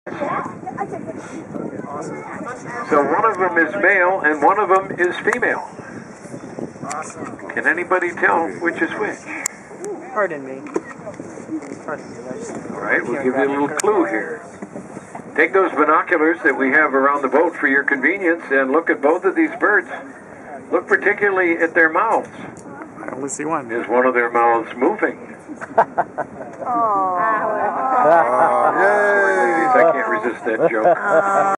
So one of them is male and one of them is female. Can anybody tell which is which? Pardon me. All right, we'll give you a little clue here. Take those binoculars that we have around the boat for your convenience and look at both of these birds. Look particularly at their mouths. I only see one. Is one of their mouths moving? Oh. Yay! I can't resist that joke.